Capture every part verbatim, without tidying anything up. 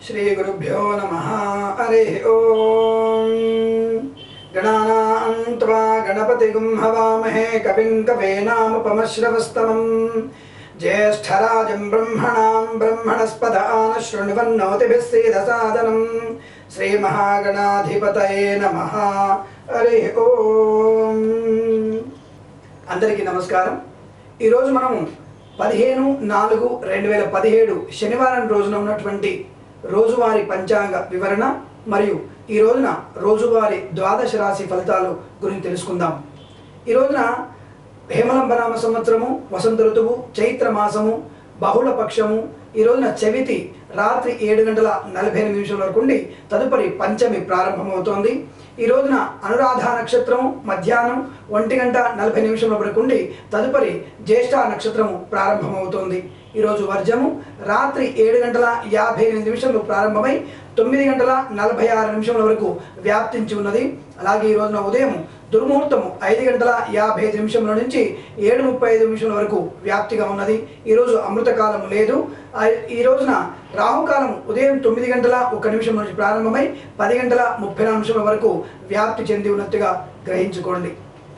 श्री गुरुभ्यो नमः। हरिः ओम। गणानां त्वा गणपतिगुं हवामहे कविं कवीनामुपमश्रवस्तमम् ज्येष्ठराजं ब्रह्मणां ब्रह्मणस्पद आनशृण्वन्नोतिभिः सीदसादनं श्रीमहागणाधिपतये नमः। हरिः ओम। అందరికీ నమస్కారం। ఈ రోజు మనం పదిహేను నాలుగు రెండు వేల పదిహేడు శనివారం రోజున ఉన్నటువంటి రోజువారీ పంచాంగ వివరణ మరియు ఈ రోజున రోజువారీ ద్వాదశ రాశి ఫలితాలు గురించి తెలుసుకుందాం। ఈ రోజున హేమలంబనామ సంవత్సరము, వసంత ఋతువు, చైత్ర మాసము, బహుళ పక్షము, ఈ రోజున చవితి రాత్రి ఏడు గంటల నలభై ఎనిమిది నిమిషాల వరకు ఉండి తదుపరి పంచమి ప్రారంభమవుతోంది। ఈ రోజున అనురాధ నక్షత్రం మధ్యాహ్నం ఒంటి గంట నలభై నిమిషాల వరకు ఉండి తదుపరి జ్యేష్ఠ నక్షత్రము ప్రారంభమవుతోంది। ఈరోజు వర్జము రాత్రి ఏడు గంటల యాభై ఎనిమిది నిమిషాలు ప్రారంభమై తొమ్మిది గంటల నలభై ఆరు నిమిషాల వరకు వ్యాప్తించి ఉన్నది। అలాగే ఈ రోజున ఉదయం దుర్ముహూర్తము ఐదు గంటల యాభై ఐదు నిమిషముల నుంచి ఏడు ముప్పై ఐదు నిమిషాల వరకు వ్యాప్తిగా ఉన్నది। ఈరోజు అమృతకాలం లేదు। ఈ రోజున రాహుకాలం ఉదయం తొమ్మిది గంటల ఒక నిమిషం నుంచి ప్రారంభమై పది గంటల ముప్పై నాలుగు నిమిషాల వరకు వ్యాప్తి చెంది ఉన్నట్టుగా గ్రహించుకోండి।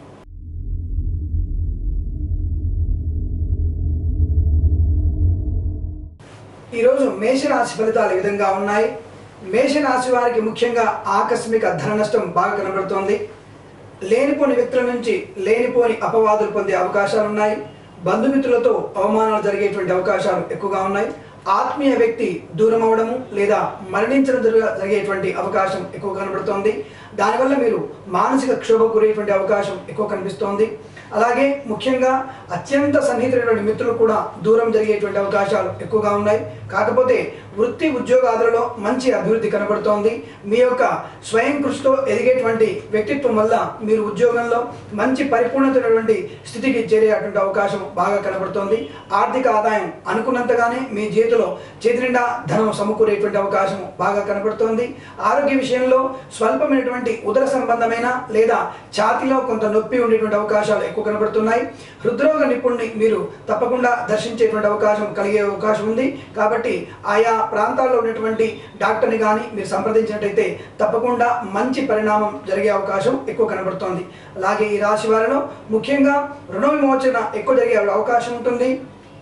ఈరోజు మేషరాశి ఫలితాలు ఈ విధంగా ఉన్నాయి। మేషరాశి వారికి ముఖ్యంగా ఆకస్మిక ధన నష్టం బాగా కనబడుతోంది। లేనిపోని వ్యక్తుల నుంచి లేనిపోని అపవాదులు పొందే అవకాశాలు ఉన్నాయి। బంధుమిత్రులతో అవమానాలు జరిగేటువంటి అవకాశాలు ఎక్కువగా ఉన్నాయి। ఆత్మీయ వ్యక్తి దూరం అవడము లేదా మరణించడం జరిగేటువంటి అవకాశం ఎక్కువ కనబడుతోంది। దానివల్ల మీరు మానసిక క్షోభకు గురేటువంటి అవకాశం ఎక్కువ కనిపిస్తోంది। అలాగే ముఖ్యంగా అత్యంత సన్నిహితులైనటువంటి మిత్రులు కూడా దూరం జరిగేటువంటి అవకాశాలు ఎక్కువగా ఉన్నాయి। కాకపోతే వృత్తి ఉద్యోగాదులలో మంచి అభివృద్ధి కనబడుతోంది। మీ యొక్క స్వయం కృషితో ఎదిగేటువంటి వ్యక్తిత్వం వల్ల మీరు ఉద్యోగంలో మంచి పరిపూర్ణతమైనటువంటి స్థితికి చేరేటువంటి అవకాశం బాగా కనబడుతోంది। ఆర్థిక ఆదాయం అనుకున్నంతగానే మీ చేతిలో చేతి నిండా ధనం సమకూరేటువంటి అవకాశం బాగా కనబడుతోంది। ఆరోగ్య విషయంలో స్వల్పమైనటువంటి ఉదర సంబంధమైన లేదా ఛాతీలో కొంత నొప్పి ఉండేటువంటి అవకాశాలు ఎక్కువ కనబడుతున్నాయి। హృద్రోగ నిపుణుని మీరు తప్పకుండా దర్శించేటువంటి అవకాశం కలిగే అవకాశం ఉంది। కాబట్టి ఆయా ప్రాంతాల్లో ఉన్నటువంటి డాక్టర్ని కానీ మీరు సంప్రదించినట్టయితే తప్పకుండా మంచి పరిణామం జరిగే అవకాశం ఎక్కువ కనబడుతోంది। అలాగే ఈ రాశి వారిలో ముఖ్యంగా రుణ విమోచన ఎక్కువ జరిగే అవకాశం ఉంటుంది।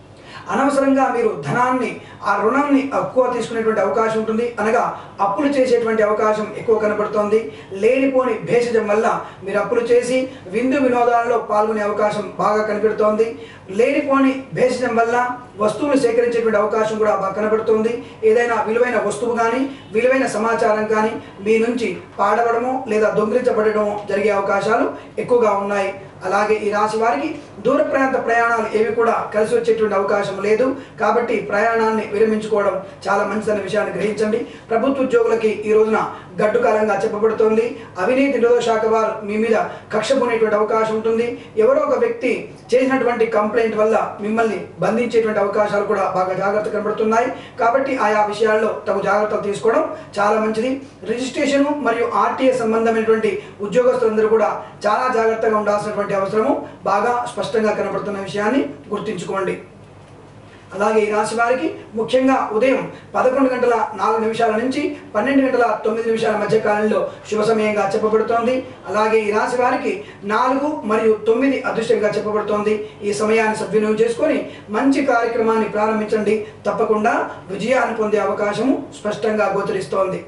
అనవసరంగా మీరు ధనాన్ని ఆ రుణాన్ని ఎక్కువ తీసుకునేటువంటి అవకాశం ఉంటుంది, అనగా అప్పులు చేసేటువంటి అవకాశం ఎక్కువ కనబడుతోంది। లేనిపోని భేషజం వల్ల మీరు అప్పులు చేసి విందు వినోదాలలో పాల్గొనే అవకాశం బాగా కనబడుతోంది। లేనిపోని భేషజం వల్ల వస్తువులు సేకరించేటువంటి అవకాశం కూడా బాగా కనబడుతోంది। ఏదైనా విలువైన వస్తువు కానీ విలువైన సమాచారం కానీ మీ నుంచి పాడవడము లేదా దొంగిలించబడము జరిగే అవకాశాలు ఎక్కువగా ఉన్నాయి। అలాగే ఈ రాశి వారికి దూర ప్రాంత ప్రయాణాలు ఏవి కూడా కలిసి వచ్చేటువంటి అవకాశం లేదు। కాబట్టి ప్రయాణాన్ని విరమించుకోవడం చాలా మంచిదన్న విషయాన్ని గ్రహించండి। ప్రభుత్వ ఉద్యోగులకి ఈ రోజున గడ్డు కాలంగా చెప్పబడుతోంది। అవినీతి నిరోధక శాఖ వారు మీ మీద కక్ష పొనేటువంటి అవకాశం ఉంటుంది। ఎవరో ఒక వ్యక్తి చేసినటువంటి కంప్లైంట్ వల్ల మిమ్మల్ని బంధించేటువంటి అవకాశాలు కూడా బాగా జాగ్రత్త కనబడుతున్నాయి। కాబట్టి ఆయా విషయాల్లో తగు జాగ్రత్తలు తీసుకోవడం చాలా మంచిది। రిజిస్ట్రేషన్ మరియు ఆర్టీఏ సంబంధమైనటువంటి ఉద్యోగస్తులందరూ కూడా చాలా జాగ్రత్తగా ఉండాల్సినటువంటి అవసరము బాగా స్పష్టంగా కనబడుతున్న విషయాన్ని గుర్తుంచుకోండి। అలాగే ఈ రాశి వారికి ముఖ్యంగా ఉదయం పదకొండు గంటల నాలుగు నిమిషాల నుంచి పన్నెండు గంటల తొమ్మిది నిమిషాల మధ్య కాలంలో శుభ సమయంగా చెప్పబడుతోంది। అలాగే ఈ రాశి వారికి నాలుగు మరియు తొమ్మిది అదృష్టంగా చెప్పబడుతోంది। ఈ సమయాన్ని సద్వినియోగం చేసుకొని మంచి కార్యక్రమాన్ని ప్రారంభించండి, తప్పకుండా విజయాన్ని పొందే అవకాశము స్పష్టంగా గోచరిస్తోంది।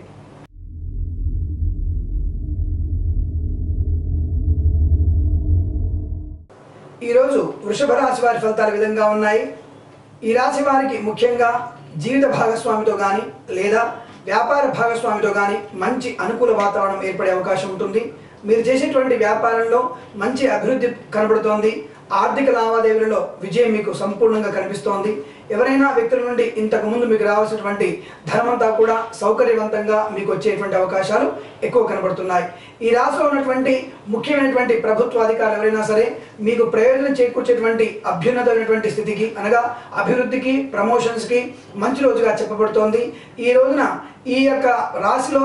ఈరోజు వృషభ రాశి వారి ఫలితాలు విధంగా ఉన్నాయి। ఈ రాశి వారికి ముఖ్యంగా జీవిత భాగస్వామితో కానీ లేదా వ్యాపార భాగస్వామితో కానీ మంచి అనుకూల వాతావరణం ఏర్పడే అవకాశం ఉంటుంది। మీరు చేసేటువంటి వ్యాపారంలో మంచి అభివృద్ధి కనబడుతోంది। ఆర్థిక లావాదేవీలలో విజయం మీకు సంపూర్ణంగా కనిపిస్తోంది। ఎవరైనా వ్యక్తుల నుండి ఇంతకు ముందు మీకు రావాల్సినటువంటి ధనమంతా కూడా సౌకర్యవంతంగా మీకు వచ్చేటువంటి అవకాశాలు ఎక్కువ కనబడుతున్నాయి। ఈ రాశిలో ఉన్నటువంటి ముఖ్యమైనటువంటి ప్రభుత్వ అధికారులు ఎవరైనా సరే మీకు ప్రయోజనం చేకూర్చేటువంటి అభ్యున్నతమైనటువంటి స్థితికి అనగా అభివృద్ధికి ప్రమోషన్స్కి మంచి రోజుగా చెప్పబడుతోంది। ఈ రోజున ఈ యొక్క రాశిలో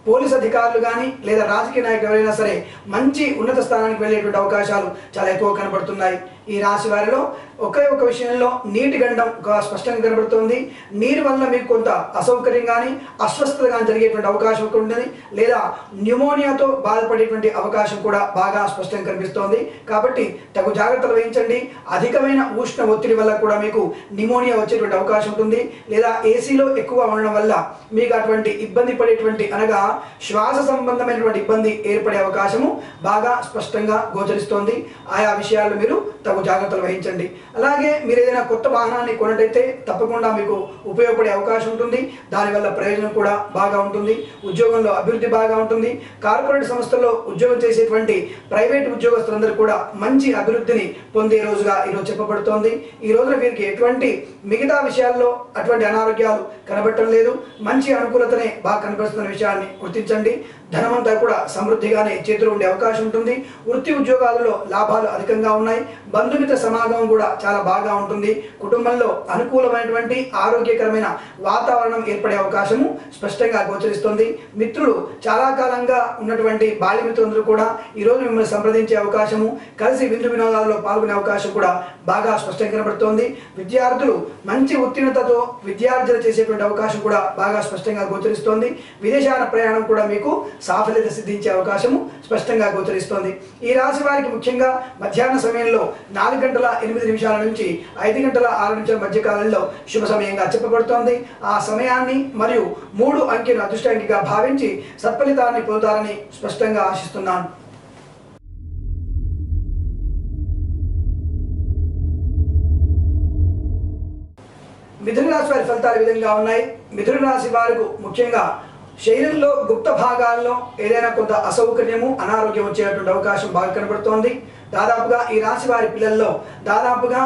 పోలీస్ అధికారులు కానీ లేదా రాజకీయ నాయకులు ఎవరైనా సరే మంచి ఉన్నత స్థానానికి వెళ్ళేటువంటి అవకాశాలు చాలా ఎక్కువ కనబడుతున్నాయి. ఈ రాశి వారిలో ఒకే ఒక విషయంలో నీటి గండం స్పష్టంగా కనబడుతుంది. నీరు వల్ల మీకు కొంత అసౌకర్యం కానీ అస్వస్థత కానీ జరిగేటువంటి అవకాశం ఉంటుంది, లేదా న్యూమోనియాతో బాధపడేటువంటి అవకాశం కూడా బాగా స్పష్టంగా కనిపిస్తోంది. కాబట్టి తగు జాగ్రత్తలు వహించండి. అధికమైన ఉష్ణ ఒత్తిడి వల్ల కూడా మీకు న్యూమోనియా వచ్చేటువంటి అవకాశం ఉంటుంది, లేదా ఏసీలో ఎక్కువ ఉండడం వల్ల మీకు అటువంటి ఇబ్బంది పడేటువంటి అనగా శ్వాస సంబంధమైనటువంటి ఇబ్బంది ఏర్పడే అవకాశము బాగా స్పష్టంగా గోచరిస్తోంది. ఆయా విషయాల్లో మీరు తగు జాగ్రత్తలు వహించండి. అలాగే మీరు ఏదైనా కొత్త వాహనాన్ని కొన్నట్టయితే తప్పకుండా మీకు ఉపయోగపడే అవకాశం ఉంటుంది. దానివల్ల ప్రయోజనం కూడా బాగా ఉంటుంది. ఉద్యోగంలో అభివృద్ధి బాగా ఉంటుంది. కార్పొరేట్ సంస్థల్లో ఉద్యోగం చేసేటువంటి ప్రైవేట్ ఉద్యోగస్తులందరూ కూడా మంచి అభివృద్ధిని పొందే రోజుగా ఈరోజు చెప్పబడుతోంది. ఈ రోజున వీరికి ఎటువంటి మిగతా విషయాల్లో అటువంటి అనారోగ్యాలు కనబడటం లేదు. మంచి అనుకూలతనే బాగా కనబడుతున్న విషయాన్ని గుర్తించండి. ధనమంతా కూడా సమృద్ధిగానే చేతిలో ఉండే అవకాశం ఉంటుంది. వృత్తి ఉద్యోగాలలో లాభాలు అధికంగా ఉన్నాయి. బంధుమిత్ర సమాగమం కూడా చాలా బాగా ఉంటుంది. కుటుంబంలో అనుకూలమైనటువంటి ఆరోగ్యకరమైన వాతావరణం ఏర్పడే అవకాశము స్పష్టంగా గోచరిస్తుంది. మిత్రులు చాలా కాలంగా ఉన్నటువంటి బాల్య మిత్రులందరూ కూడా ఈరోజు మిమ్మల్ని సంప్రదించే అవకాశము, కలిసి విందు వినోదాలలో పాల్గొనే అవకాశం కూడా బాగా స్పష్టంగా కనబడుతోంది. విద్యార్థులు మంచి ఉత్తీర్ణతతో విద్యార్జన చేసేటువంటి అవకాశం కూడా బాగా స్పష్టంగా గోచరిస్తోంది. విదేశాల ప్రయాణం కూడా మీకు సాఫల్యత సిద్ధించే అవకాశము స్పష్టంగా గోచరిస్తోంది. ఈ రాశి వారికి ముఖ్యంగా మధ్యాహ్న సమయంలో నాలుగు గంటల ఎనిమిది నిమిషాల నుంచి ఐదు గంటల ఆరు నిమిషాల మధ్య కాలంలో శుభ సమయంగా చెప్పబడుతోంది. ఆ సమయాన్ని మరియు మూడు అంకెను అదృష్టాంకిగా భావించి సత్ఫలితాన్ని పొందుతారని స్పష్టంగా ఆశిస్తున్నాను. మిథున రాశి వారి ఫలితాలు ఈ విధంగా ఉన్నాయి. మిథున రాశి వారికి ముఖ్యంగా శరీరంలో గుప్త భాగాల్లో ఏదైనా కొంత అసౌకర్యము, అనారోగ్యం వచ్చేటువంటి అవకాశం బాగా కనబడుతోంది. దాదాపుగా ఈ రాశి వారి పిల్లల్లో దాదాపుగా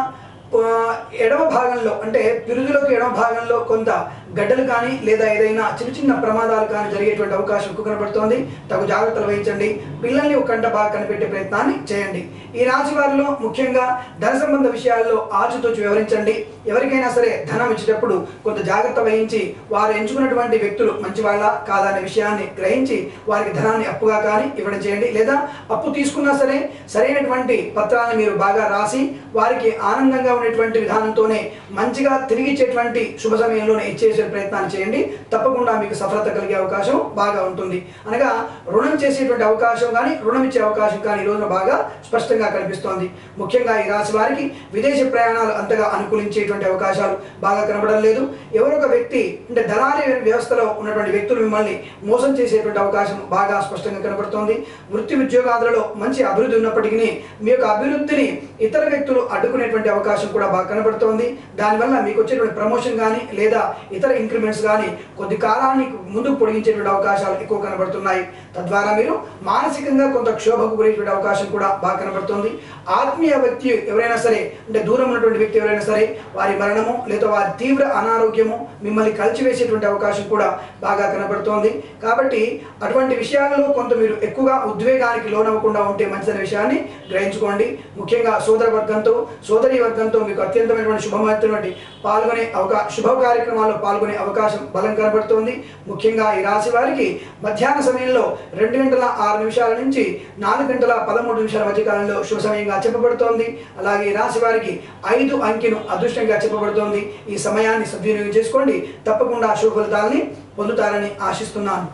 ఎడమ భాగంలో అంటే పిరుదులకు ఎడమ భాగంలో కొంత గడ్డలు కానీ లేదా ఏదైనా చిన్న చిన్న ప్రమాదాలు కానీ జరిగేటువంటి అవకాశం ఎక్కువ కనబడుతోంది. తగు జాగ్రత్తలు వహించండి. పిల్లల్ని ఒక కంట బాగా కనిపెట్టే ప్రయత్నాన్ని చేయండి. ఈ రాశి వారిలో ముఖ్యంగా ధన సంబంధ విషయాల్లో ఆచితూచి వివరించండి. ఎవరికైనా సరే ధనం ఇచ్చేటప్పుడు కొంత జాగ్రత్త వహించి వారు ఎంచుకున్నటువంటి వ్యక్తులు మంచివాళ్ళ కాదనే విషయాన్ని గ్రహించి వారికి ధనాన్ని అప్పుగా కానీ ఇవ్వడం చేయండి. లేదా అప్పు తీసుకున్నా సరే సరైనటువంటి పత్రాలను మీరు బాగా రాసి వారికి ఆనందంగా ఉండేటువంటి విధానంతోనే మంచిగా తిరిగి ఇచ్చేటువంటి శుభ సమయంలోనే ఇచ్చేసే ప్రయత్నాన్ని చేయండి. తప్పకుండా మీకు సఫలత కలిగే అవకాశం బాగా ఉంటుంది. అనగా రుణం చేసేటువంటి అవకాశం కానీ రుణం ఇచ్చే అవకాశం కానీ ఈ రోజున బాగా స్పష్టంగా కనిపిస్తోంది. ముఖ్యంగా ఈ రాశి వారికి విదేశీ ప్రయాణాలు అంతగా అనుకూలించేటువంటి అవకాశాలు బాగా కనబడడం లేదు. ఎవరొక వ్యక్తి అంటే దళారీ వ్యవస్థలో ఉన్నటువంటి వ్యక్తులు మిమ్మల్ని మోసం చేసేటువంటి అవకాశం బాగా స్పష్టంగా కనబడుతోంది. వృత్తి ఉద్యోగాలలో మంచి అభివృద్ధి ఉన్నప్పటికీ మీ యొక్క అభివృద్ధిని ఇతర వ్యక్తులు అడ్డుకునేటువంటి అవకాశం కూడా బాగా కనబడుతోంది. దానివల్ల మీకు వచ్చేటువంటి ప్రమోషన్ కానీ లేదా ఇతర ఇంక్రిమెంట్స్ కానీ కొద్ది కాలాన్ని ముందుకు పొడిగించేటువంటి అవకాశాలు ఎక్కువ కనబడుతున్నాయి. తద్వారా మీరు మానసికంగా కొంత క్షోభకు గురేటువంటి అవకాశం కూడా బాగా కనబడుతుంది. ఆత్మీయ వ్యక్తి ఎవరైనా సరే అంటే దూరం ఉన్నటువంటి వ్యక్తి ఎవరైనా సరే వారి మరణము లేదా వారి తీవ్ర అనారోగ్యము మిమ్మల్ని కలిచివేసేటువంటి అవకాశం కూడా బాగా కనబడుతోంది. కాబట్టి అటువంటి విషయాలలో కొంత మీరు ఎక్కువగా ఉద్వేగానికి లోనవ్వకుండా ఉంటే మంచిదనే విషయాన్ని గ్రహించుకోండి. ముఖ్యంగా సోదర వర్గంతో సోదరి వర్గంతో మీకు అత్యంతమైనటువంటి శుభమైనటువంటి పాల్గొనే అవకా శుభ కార్యక్రమాల్లో పాల్గొనే అవకాశం బలం కనబడుతోంది. ముఖ్యంగా ఈ రాశి వారికి మధ్యాహ్న సమయంలో రెండు గంటల ఆరు నిమిషాల నుంచి నాలుగు గంటల పదమూడు నిమిషాల మధ్య కాలంలో శుభ సమయంగా చెప్పబడుతోంది. అలాగే ఈ రాశి వారికి ఐదు అంకెను అదృష్టంగా చెప్పబడుతోంది. ఈ సమయాన్ని సద్వినియోగం చేసుకోండి. తప్పకుండా శుభ ఫలితాలని పొందుతారని ఆశిస్తున్నాను.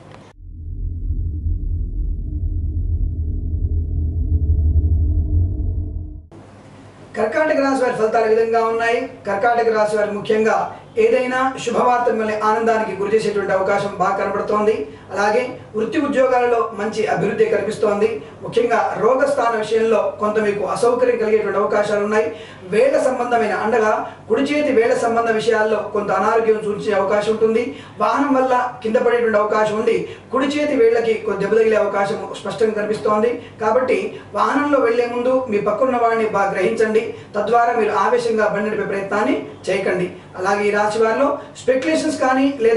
కర్కాటక రాశి వారి ఫలితాలు ఈ విధంగా ఉన్నాయి. కర్కాటక రాశి వారి ముఖ్యంగా ఏదైనా శుభవార్త మిమ్మల్ని ఆనందానికి గురి చేసేటువంటి అవకాశం బాగా కనబడుతోంది. అలాగే వృత్తి ఉద్యోగాలలో మంచి అభివృద్ధి కనిపిస్తోంది. ముఖ్యంగా రోగస్థాన విషయంలో కొంత మీకు అసౌకర్యం కలిగేటువంటి అవకాశాలు ఉన్నాయి. వేళ్ల సంబంధమైన అండగా కుడి చేతి వేళ్ల సంబంధ విషయాల్లో కొంత అనారోగ్యం సూచించే అవకాశం ఉంటుంది. వాహనం వల్ల కింద పడేటువంటి అవకాశం ఉండి కుడి చేతి వేళ్లకి కొంత దెబ్బ తగిలే అవకాశం స్పష్టంగా కనిపిస్తోంది. కాబట్టి వాహనంలో వెళ్లే ముందు మీ పక్కన్న వాడిని బాగా గ్రహించండి. తద్వారా మీరు ఆవేశంగా బండి నడిపే ప్రయత్నాన్ని చేయకండి. అలాగే ఈ రాశి వారిలో స్పెక్యులేషన్స్ కానీ లేదా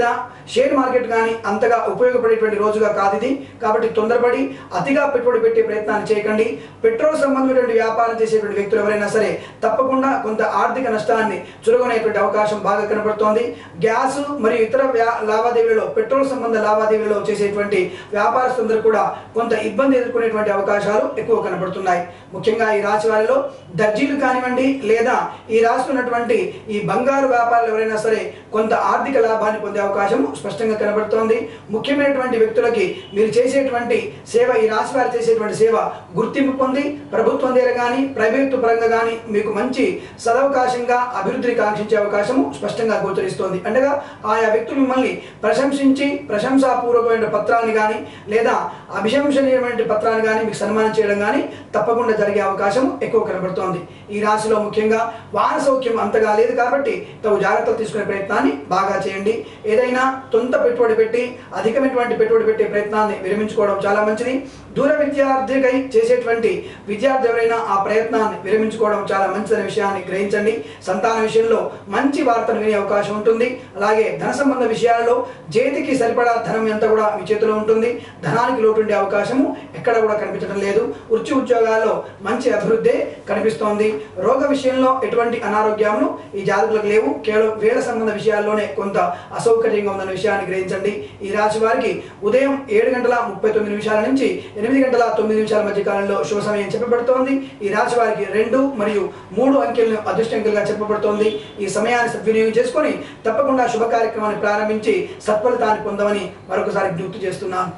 షేర్ మార్కెట్ కానీ అంతగా ఉపయోగపడేటువంటి రోజుగా కాదు ఇది. కాబట్టి తొందరపడి అతిగా పెట్టుబడి పెట్టే ప్రయత్నాన్ని చేయకండి. పెట్రోల్ సంబంధమైనటువంటి వ్యాపారం చేసేటువంటి వ్యక్తులు ఎవరైనా సరే తప్పకుండా కొంత ఆర్థిక నష్టాన్ని చురగొనేటువంటి అవకాశం బాగా కనబడుతోంది. గ్యాస్ మరియు ఇతర లావాదేవీలలో పెట్రోల్ సంబంధ లావాదేవీలలో చేసేటువంటి వ్యాపారస్తులందరూ కూడా కొంత ఇబ్బంది ఎదుర్కొనేటువంటి అవకాశాలు ఎక్కువ కనబడుతున్నాయి. ముఖ్యంగా ఈ రాశి వారిలో దర్జీలు కానివ్వండి లేదా ఈ రాశిలో ఉన్నటువంటి ఈ బంగారు వ్యాపారులు ఎవరైనా సరే కొంత ఆర్థిక లాభాన్ని పొందే అవకాశం స్పష్టంగా కనబడుతోంది. ముఖ్యమైనటువంటి వ్యక్తులకి మీరు చేసేటువంటి సేవ, ఈ రాశి వారు చేసేటువంటి సేవ గుర్తింపు పొంది ప్రభుత్వం దగ్గర కానీ ప్రైవేటు పరంగా కానీ మీకు మంచి సదవకాశంగా అభివృద్ధిని కాంక్షించే అవకాశం స్పష్టంగా గోచరిస్తోంది. అనగా ఆయా వ్యక్తులు మిమ్మల్ని ప్రశంసించి ప్రశంసాపూర్వకమైన పత్రాన్ని కానీ లేదా అభిశంసనీయమైన పత్రాన్ని కానీ మీకు సన్మానం చేయడం కానీ తప్పకుండా జరిగే అవకాశం ఎక్కువ కనబడుతోంది. ఈ రాశిలో ముఖ్యంగా వాహన సౌఖ్యం అంతగా లేదు కాబట్టి తగు జాగ్రత్తలు తీసుకునే ప్రయత్నాన్ని బాగా చేయండి. ఏదైనా తొంత పెట్టుబడి పెట్టి అధికమైనటువంటి పెట్టుబడి పెట్టే ప్రయత్నాన్ని విరమించుకోవడం చాలా మంచిది. దూర విద్యార్థికై చేసేటువంటి విద్యార్థి ఎవరైనా ఆ ప్రయత్నాన్ని విరమించుకోవడం చాలా మంచిదనే విషయాన్ని గ్రహించండి. సంతాన విషయంలో మంచి వార్తను వినే అవకాశం ఉంటుంది. అలాగే ధన సంబంధ విషయాల్లో చేతికి సరిపడా ధనం ఎంత కూడా మీ చేతిలో ఉంటుంది. ధనానికి లోటు ఉండే అవకాశము ఎక్కడ కూడా కనిపించడం లేదు. వృత్తి ఉద్యోగాల్లో మంచి అభివృద్ధి కనిపిస్తోంది. రోగ విషయంలో ఎటువంటి అనారోగ్యాలు ఈ జాతకులకు లేవు. కేవలం వేల సంబంధ విషయాల్లోనే కొంత అసౌకర్యంగా ఉందన్న విషయాన్ని గ్రహించండి. ఈ రాశి వారికి ఉదయం ఏడు గంటల ముప్పై తొమ్మిది నిమిషాల నుంచి ఎనిమిది గంటల తొమ్మిది నిమిషాల మధ్య కాలంలో శుభ సమయం చెప్పబడుతోంది. ఈ రాశి వారికి రెండు మరియు మూడు అంకెలను అదృష్టంకెలుగా చెప్పబడుతోంది. ఈ సమయాన్ని సద్వినియోగం చేసుకొని తప్పకుండా శుభ కార్యక్రమాన్ని ప్రారంభించి సత్ఫలితాన్ని పొందమని మరొకసారి గుర్తు చేస్తున్నాను.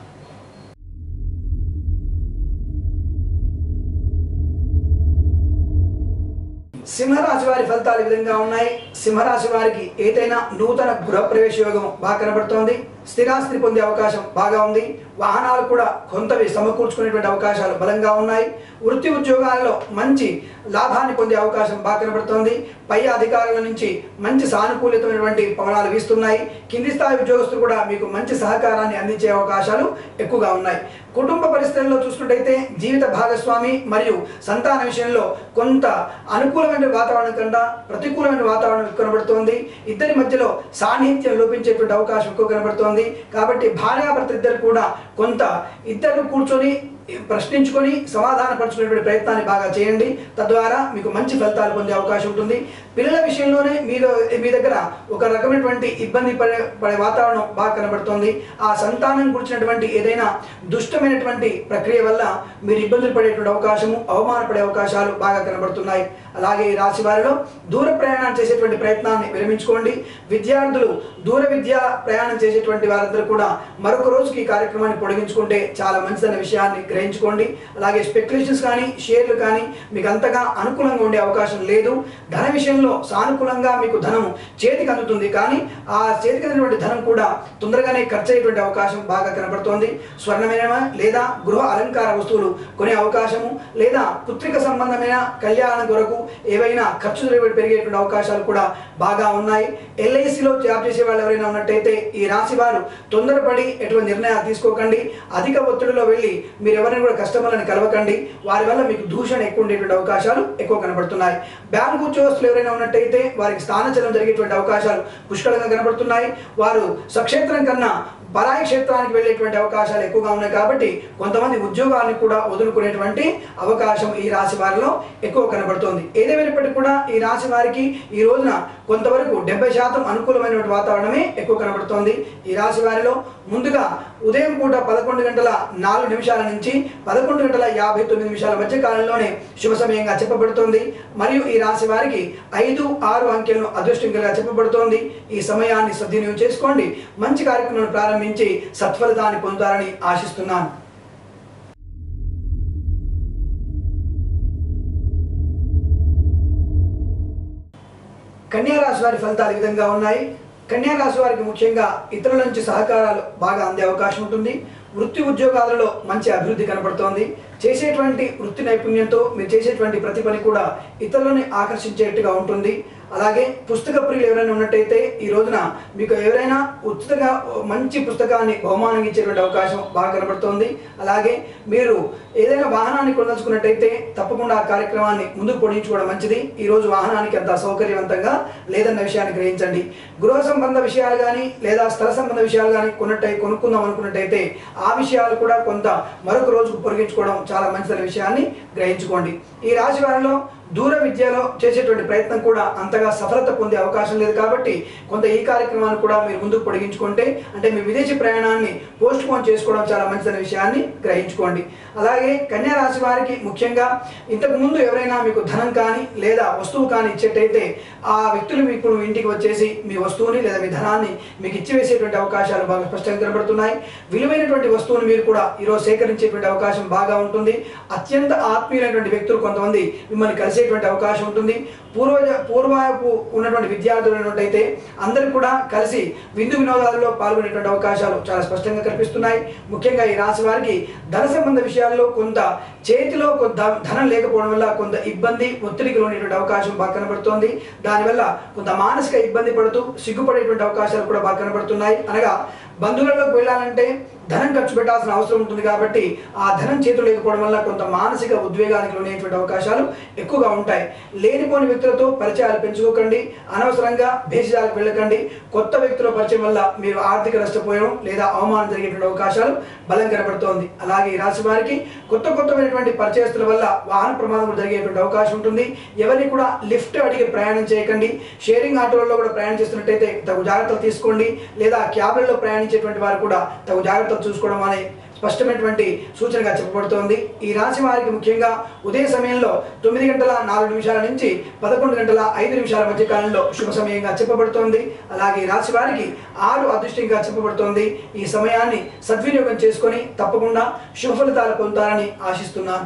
సింహరాశి వారి ఫలితాలు ఈ విధంగా ఉన్నాయి. సింహరాశి వారికి ఏదైనా నూతన గృహ ప్రవేశ యోగం బాగా కనబడుతోంది. స్థిరాస్తిని పొందే అవకాశం బాగా ఉంది. వాహనాలు కూడా కొంతవి సమకూర్చుకునేటువంటి అవకాశాలు బలంగా ఉన్నాయి. వృత్తి ఉద్యోగాలలో మంచి లాభాన్ని పొందే అవకాశం బాగా కనబడుతోంది. పై అధికారుల నుంచి మంచి సానుకూలితమైనటువంటి పవనాలు వీస్తున్నాయి. కింది స్థాయి ఉద్యోగస్తులు కూడా మీకు మంచి సహకారాన్ని అందించే అవకాశాలు ఎక్కువగా ఉన్నాయి. కుటుంబ పరిస్థితుల్లో చూసుకుంటైతే జీవిత భాగస్వామి మరియు సంతాన విషయంలో కొంత అనుకూలమైన వాతావరణం కన్నా ప్రతికూలమైన వాతావరణం కనబడుతోంది. ఇద్దరి మధ్యలో సాన్నిహిత్యం లోపించేటువంటి అవకాశం ఎక్కువ కనబడుతోంది. కాబట్టి భార్యాభర్త ఇద్దరు కూడా కొంత ఇద్దరు కూర్చొని ప్రశ్నించుకొని సమాధానపరచుకునేటువంటి ప్రయత్నాన్ని బాగా చేయండి. తద్వారా మీకు మంచి ఫలితాలు పొందే అవకాశం ఉంటుంది. పిల్లల విషయంలోనే మీరు మీ దగ్గర ఒక రకమైనటువంటి ఇబ్బంది పడే పడే వాతావరణం బాగా కనబడుతోంది. ఆ సంతానం గురించినటువంటి ఏదైనా దుష్టమైనటువంటి ప్రక్రియ వల్ల మీరు ఇబ్బందులు పడేటువంటి అవకాశము, అవమానపడే అవకాశాలు బాగా కనబడుతున్నాయి. అలాగే ఈ రాశి వారిలో దూర ప్రయాణం చేసేటువంటి ప్రయత్నాన్ని విరమించుకోండి. విద్యార్థులు దూర విద్య ప్రయాణం చేసేటువంటి వారందరూ కూడా మరొక రోజుకి ఈ కార్యక్రమాన్ని పొడిగించుకుంటే చాలా మంచిదన్న విషయాన్ని గ్రహించుకోండి. అలాగే స్పెక్యులేషన్స్ కానీ షేర్లు కానీ మీకు అంతగా అనుకూలంగా ఉండే అవకాశం లేదు. ధన విషయంలో సానుకూలంగా మీకు ధనం చేతికి అందుతుంది. కానీ ఆ చేతికి అందినటువంటి ధనం కూడా తొందరగానే ఖర్చు అయ్యేటువంటి అవకాశం బాగా కనబడుతోంది. స్వర్ణమైన లేదా గృహ అలంకార వస్తువులు కొనే అవకాశము లేదా పుత్రిక సంబంధమైన కళ్యాణం కొరకు ఏవైనా ఖర్చులు పెరిగేటువంటి అవకాశాలు కూడా బాగా ఉన్నాయి. ఎల్ఐసిలో జాబ్ చేసే వాళ్ళు ఎవరైనా ఉన్నట్టయితే ఈ రాశి వారు తొందరపడి ఎటువంటి నిర్ణయాలు తీసుకోకండి. అధిక ఒత్తిడిలో వెళ్ళి మీరు ఎవరిని కూడా కస్టమర్లను కలవకండి. వారి వల్ల మీకు దూషణ ఎక్కువ ఉండేటువంటి అవకాశాలు ఎక్కువ కనబడుతున్నాయి. బ్యాంకు ఉద్యోగస్తులు ఎవరైనా ఉన్నట్టయితే వారికి స్థానచలనం జరిగేటువంటి అవకాశాలు పుష్కలంగా కనబడుతున్నాయి. వారు స్వక్షేత్రం కన్నా పరాయి క్షేత్రానికి వెళ్ళేటువంటి అవకాశాలు ఎక్కువగా ఉన్నాయి. కాబట్టి కొంతమంది ఉద్యోగాన్ని కూడా వదులుకునేటువంటి అవకాశం ఈ రాశి వారిలో ఎక్కువ కనబడుతోంది. ఏదేమైనప్పటికీ కూడా ఈ రాశి వారికి ఈ రోజున కొంతవరకు డెబ్బై శాతం అనుకూలమైనటువంటి వాతావరణమే ఎక్కువ కనబడుతోంది. ఈ రాశి వారిలో ముందుగా ఉదయం పూట పదకొండు గంటల నాలుగు నిమిషాల నుంచి పదకొండు గంటల యాభై తొమ్మిది నిమిషాల మధ్య కాలంలోనే శుభ సమయంగా చెప్పబడుతోంది. మరియు ఈ రాశి వారికి ఐదు ఆరు అంకెలను అదృష్టంగా చెప్పబడుతోంది. ఈ సమయాన్ని సద్వినియోగం చేసుకోండి. మంచి కార్యక్రమాన్ని ప్రారంభించి సత్ఫలితాన్ని పొందుతారని ఆశిస్తున్నాను. కన్యా రాశి వారి ఫలితాలు ఈ విధంగా ఉన్నాయి. కన్యా రాశి వారికి ముఖ్యంగా ఇతరుల నుంచి సహకారాలు బాగా అందే అవకాశం ఉంటుంది. వృత్తి ఉద్యోగాలలో మంచి అభివృద్ధి కనబడుతోంది. చేసేటువంటి వృత్తి నైపుణ్యంతో మీరు చేసేటువంటి ప్రతి పని కూడా ఇతరులని ఆకర్షించేట్టుగా ఉంటుంది. అలాగే పుస్తక ప్రియులు ఎవరైనా ఉన్నట్టయితే ఈ రోజున మీకు ఎవరైనా ఉచితంగా మంచి పుస్తకాన్ని బహుమానం ఇచ్చేటువంటి అవకాశం బాగా కనబడుతోంది. అలాగే మీరు ఏదైనా వాహనాన్ని కొనదలుచుకున్నట్టయితే తప్పకుండా ఆ కార్యక్రమాన్ని ముందుకు పొడిగించుకోవడం మంచిది. ఈ రోజు వాహనానికి అంత సౌకర్యవంతంగా లేదన్న విషయాన్ని గ్రహించండి. గృహ సంబంధ విషయాలు కానీ లేదా స్థల సంబంధ విషయాలు కానీ కొన్నట్టయి కొనుక్కుందాం అనుకున్నట్టయితే ఆ విషయాలు కూడా కొంత మరొక రోజుకు పొడిగించుకోవడం చాలా మంచిదనే విషయాన్ని గ్రహించుకోండి. ఈ రాశి వారిలో దూర విద్యలో చేసేటువంటి ప్రయత్నం కూడా అంతగా సఫలత పొందే అవకాశం లేదు కాబట్టి కొంత ఈ కార్యక్రమాన్ని కూడా మీరు ముందుకు పొడిగించుకుంటే అంటే మీ విదేశీ ప్రయాణాన్ని పోస్ట్ పోన్ చేసుకోవడం చాలా మంచిదనే విషయాన్ని గ్రహించుకోండి. అలాగే కన్యా రాశి వారికి ముఖ్యంగా ఇంతకు ముందు ఎవరైనా మీకు ధనం కానీ లేదా వస్తువు కానీ ఇచ్చేటైతే ఆ వ్యక్తులు మీకు ఇంటికి వచ్చేసి మీ వస్తువుని లేదా మీ ధనాన్ని మీకు ఇచ్చివేసేటువంటి అవకాశాలు బాగా స్పష్టంగా కనబడుతున్నాయి. విలువైనటువంటి వస్తువుని మీరు కూడా ఈరోజు సేకరించేటువంటి అవకాశం బాగా ఉంటుంది. అత్యంత ఆత్మీయులైనటువంటి వ్యక్తులు కొంతమంది మిమ్మల్ని కలిసి అవకాశం ఉంటుంది. పూర్వ పూర్వపు ఉన్నటువంటి విద్యార్థులు ఉన్నట్టయితే అందరూ కూడా కలిసి విందు వినోదాలలో పాల్గొనేటువంటి అవకాశాలు చాలా స్పష్టంగా కనిపిస్తున్నాయి. ముఖ్యంగా ఈ రాశి వారికి ధన సంబంధ విషయాల్లో కొంత చేతిలో కొంత ధనం లేకపోవడం వల్ల కొంత ఇబ్బంది ఒత్తిడికి లోనేటువంటి అవకాశం బాగా కనబడుతోంది. దానివల్ల కొంత మానసిక ఇబ్బంది పడుతూ సిగ్గుపడేటువంటి అవకాశాలు కూడా బాగా కనబడుతున్నాయి. అనగా బంధువులలోకి వెళ్ళాలంటే ధనం ఖర్చు పెట్టాల్సిన అవసరం ఉంటుంది కాబట్టి ఆ ధనం చేతులు లేకపోవడం వల్ల కొంత మానసిక ఉద్వేగానికి లోనేటువంటి అవకాశాలు ఎక్కువగా ఉంటాయి. లేనిపోని వ్యక్తులతో పరిచయాలు పెంచుకోకండి. అనవసరంగా భేషజాలకు వెళ్ళకండి. కొత్త వ్యక్తుల పరిచయం వల్ల మీరు ఆర్థిక నష్టపోయడం లేదా అవమానం జరిగేటువంటి అవకాశాలు బలం కనబడుతోంది. అలాగే ఈ రాశి వారికి కొత్త కొత్తమైనటువంటి పరిచయస్తుల వల్ల వాహన ప్రమాదం జరిగేటువంటి అవకాశం ఉంటుంది. ఎవరిని కూడా లిఫ్ట్ అడిగి ప్రయాణం చేయకండి. షేరింగ్ ఆటోలలో కూడా ప్రయాణం చేస్తున్నట్టయితే తగు జాగ్రత్తలు తీసుకోండి. లేదా క్యాబ్లలో ప్రయాణించేటువంటి వారు కూడా తగు జాగ్రత్తలు చూసుకోవడం అనే స్పష్టమైనటువంటి సూచనగా చెప్పబడుతోంది. ఈ రాశి వారికి ముఖ్యంగా ఉదయ సమయంలో తొమ్మిది గంటల నాలుగు నిమిషాల నుంచి పదకొండు గంటల ఐదు నిమిషాల మధ్య కాలంలో శుభ సమయంగా చెప్పబడుతోంది. అలాగే ఈ రాశి వారికి ఆరు అదృష్టంగా చెప్పబడుతోంది. ఈ సమయాన్ని సద్వినియోగం చేసుకొని తప్పకుండా శుభ ఫలితాలు పొందుతారని ఆశిస్తున్నాను.